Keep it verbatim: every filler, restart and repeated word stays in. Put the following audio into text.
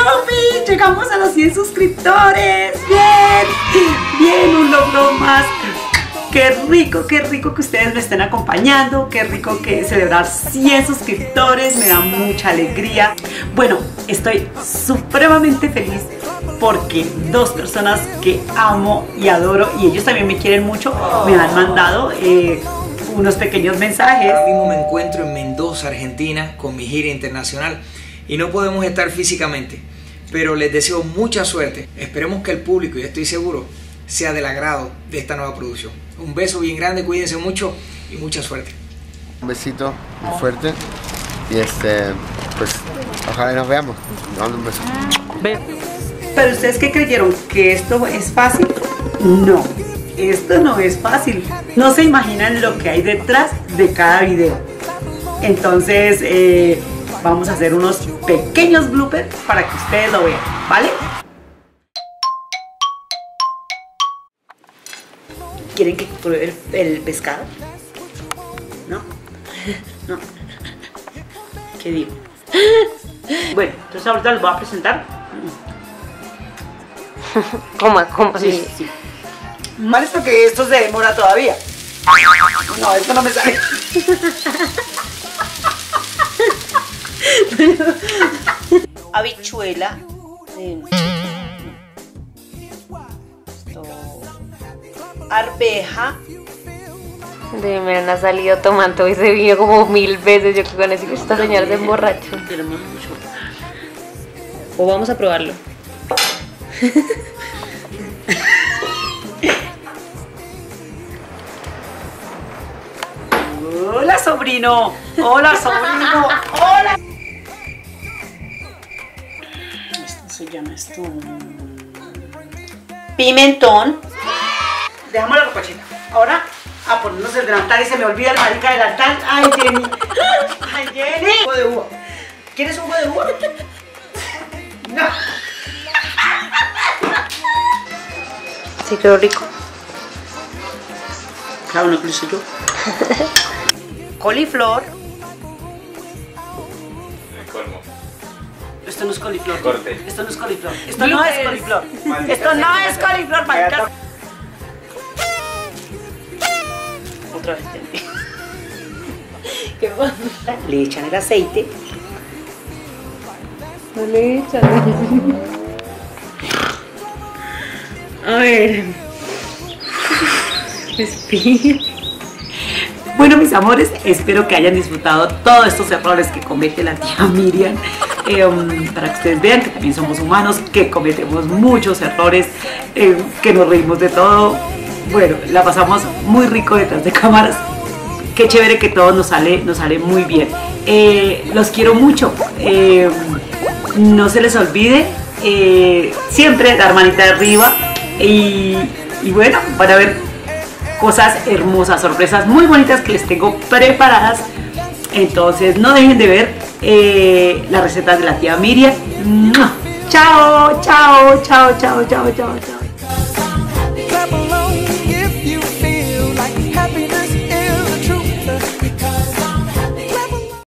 ¡Yupi! Llegamos a los cien suscriptores. Bien, bien, un logro más. Qué rico, qué rico que ustedes me estén acompañando, qué rico que celebrar cien suscriptores, me da mucha alegría. Bueno, estoy supremamente feliz porque dos personas que amo y adoro y ellos también me quieren mucho me han mandado eh, unos pequeños mensajes. Ahora mismo me encuentro en Mendoza, Argentina, con mi gira internacional y no podemos estar físicamente, pero les deseo mucha suerte. Esperemos que el público, y estoy seguro, sea del agrado de esta nueva producción. Un beso bien grande, cuídense mucho y mucha suerte. Un besito muy fuerte y este, pues ojalá nos veamos. Te mando un beso. ¿Pero ustedes qué creyeron? ¿Que esto es fácil? No, esto no es fácil. No se imaginan lo que hay detrás de cada video. Entonces eh, vamos a hacer unos pequeños bloopers para que ustedes lo vean, ¿vale? ¿Quieren que pruebe el, el pescado? ¿No? ¿No? ¿Qué digo? Bueno, entonces ahorita les voy a presentar. ¿Cómo? ¿Cómo? Sí, sí, sí. Mal es porque esto se demora todavía. No, esto no me sale. Habichuela. Eh, esto, arveja. De me han salido tomando ese video como mil veces. Yo con eso que esta señora se emborracha. Queremos mucho. O vamos a probarlo. Hola, sobrino. Hola, sobrino. Hola. Esto se llama esto. Pimentón. Dejamos la copachita. Ahora a ponernos el delantal y se me olvida el marica delantal. Ay, Jenny. Ay, Jenny. Un jugo de uva. ¿Quieres un jugo de uva? No. Sí, quedó rico. Claro, no creo yo. Coliflor. Esto no es coliflor. Corte. Esto no es coliflor. Esto no es coliflor. Esto no es coliflor, marica. Otra vez. ¿Qué pasa? Le echan el aceite. No le echan. A ver. Respira. Bueno, mis amores, espero que hayan disfrutado todos estos errores que comete la tía Miriam. Eh, um, para que ustedes vean que también somos humanos, que cometemos muchos errores, eh, que nos reímos de todo. Bueno, la pasamos muy rico detrás de cámaras. Qué chévere que todo nos sale, nos sale muy bien. Eh, los quiero mucho. Eh, no se les olvide eh, siempre dar manita de arriba. Y, y bueno, van a ver cosas hermosas, sorpresas muy bonitas que les tengo preparadas. Entonces no dejen de ver eh, las recetas de la tía Miriam. ¡Mua! Chao, chao, chao, chao, chao, chao, chao.